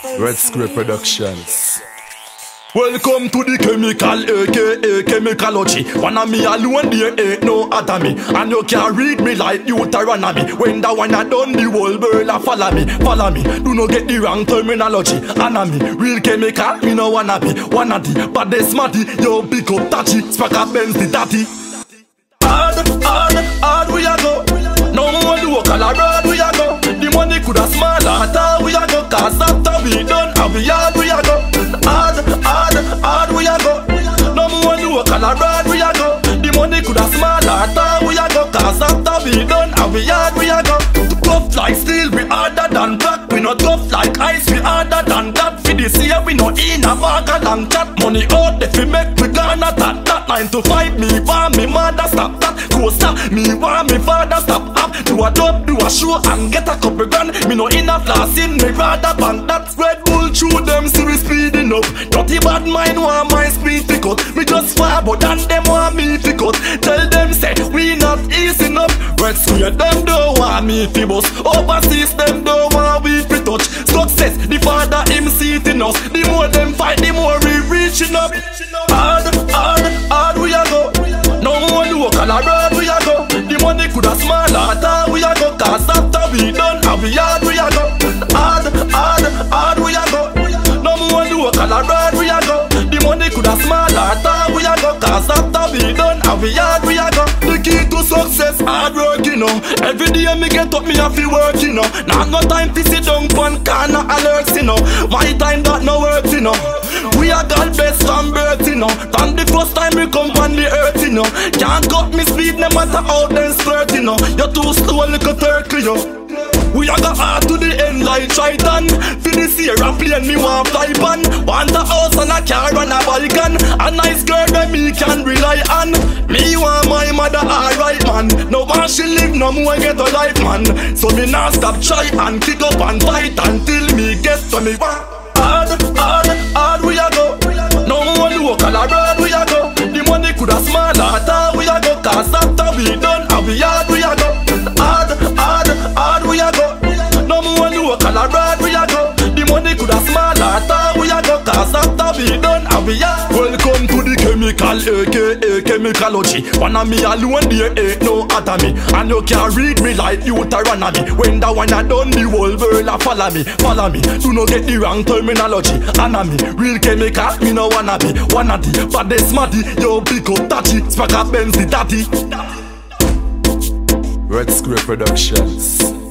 Red Square Productions. Welcome to the Kemmikal, aka Kemmikalogy. One of me alone, there ain't no other me. And you can't read me like Deuteronomy. When that one I done, the whole world a follow me, follow me. Do not get the wrong terminology. Anami, real Kemmikal, me no wanna be. Wanna the baddest smarty, yo pick up touchy. Spark up Benz the daddy. Hard we a go. No more do a color road we a go. The money coulda smaller, how we a go. Cause after we done, and we hard we a go. Hard we a go. No more do a color road we a go. The money coulda smaller, how we a go. Cause after we done, and we hard we a go. Tough like steel, we harder than black. We not tough like ice, we harder than that. For this year, we not in a bag of long chat. Money out if we make, we gonna that. 9 to 5, me want me mother stop that. Coaster, me want me father stop up. Do a job, do a show and get a couple grand. Me no in a flossing, me rather bank that. Red Bull through them, see we speeding up. Dirty bad mind want my speed pick up. Me just far, but then them want me pick up. Tell them say, we not easy enough. Red Square, them don't want me fi bust. Overseas, them don't want we fi touch. Success, the father him seating us. The more them fight, the more we reaching up. Hard we a go. No more do a color road we a go. The money coulda smaller, how we a go. Cause after we done, and we hard we a go. Hard we a go. No more do a color road we a go. The money coulda smaller, how we a go. Cause after we done, and we hard we a go. The key to success, hard work, you know. Every day me get up, me have to work, you know. Now no time to sit down pon corner alerts, you know. My time that no work, you know. We are God best from birth, you know. From the first time we come on the earth, you know. Can't cut me speed, no matter how them skirt, you know. You're too slow, little turkey, yo. We are got hard to the end like Triton. For this year a plane me want fly pan. Want a house and a car and a balcony. A nice girl that me can rely on. Me want my mother alright man. No one she live no more get a life man. So me not stop try and kick up and fight until me get to me want. Hard we a go. No more do a color road we a go. The money coulda smaller, how we a go. Cause after we done, and we hard we a go. Hard we a go. No more do a color road we a go. The money coulda smaller, how we a go. Cause after we done, and we hard. Welcome to the Kemmikal, aka Kemmikalogy. One of me alone, there ain't no other me. And you can't read me like Deuteronomy. When that one I done, the whole world a follow me, follow me. Do not get the wrong terminology. Anami, real Kemmikal, me no wanna be. Wanna the baddest smarty, yo pick up touchy. Spark up Benz the daddy. Red Square Productions.